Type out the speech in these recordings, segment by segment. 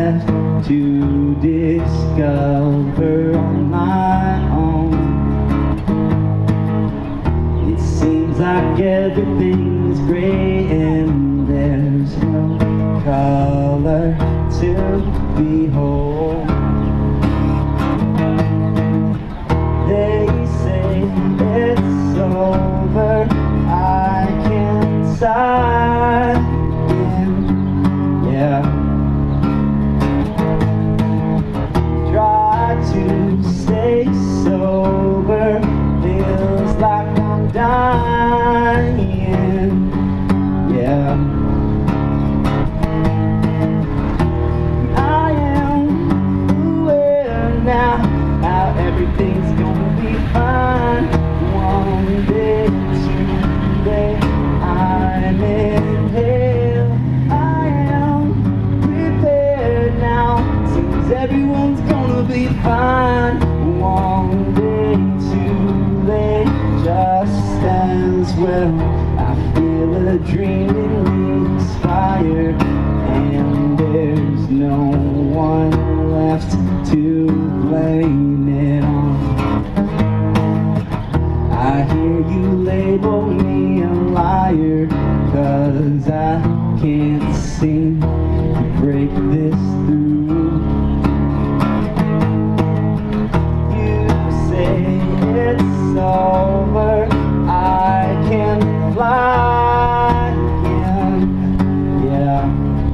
left to discover on my own. It seems like everything's gray and there's no color to behold. They say it's over, I can't sigh again. Yeah, try to stay sober, feels like I'm dying. Yeah, I am aware now how everything's gonna be fine. One day, today, I'm in hell. I am prepared now, seems everyone's gonna be fine. One day, too late, just as well. I feel a dream in me expire, and there's no one left to blame it on. I hear you label me a liar, 'cause I can't seem to break this through. You say it's over, I can fly again. Yeah,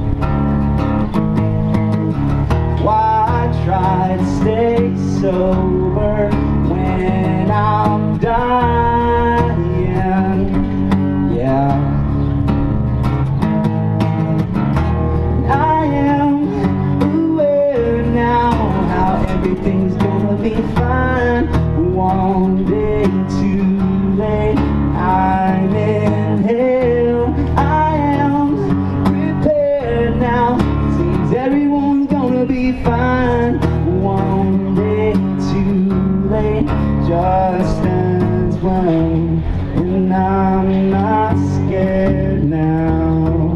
why try to stay sober when I'm dying? Yeah, I am aware now how everything's gonna be fine. One day too late, I'm in hell. I am prepared now, seems everyone's gonna be fine. One day too late, just as well. And I'm not scared now.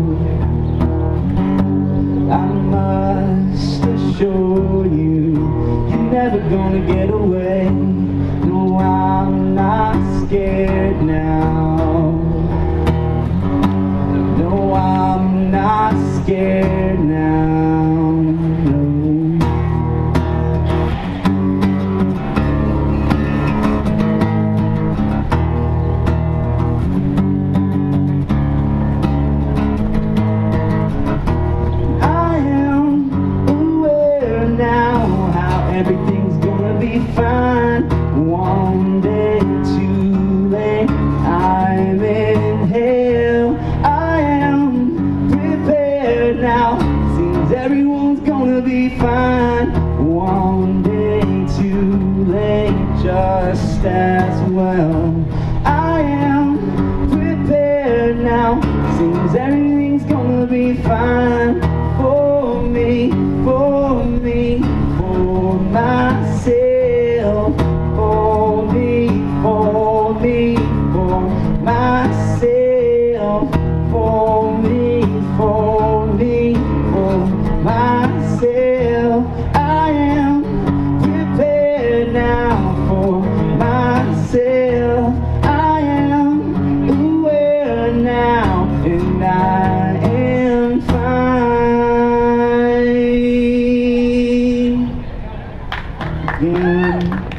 I must assure you, you're never gonna get away. No, I'm not scared now. No, I'm not scared now. No. Everything's gonna be fine. One day too late, I'm in hell. I am prepared now, seems everyone's gonna be fine. One day too late, just as well. I am prepared now, seems everything's gonna be fine. For me, for me, for myself, for me, for me, for myself, for me, for me, for myself. I am prepared now for myself. I am aware now, and I am fine. Yeah.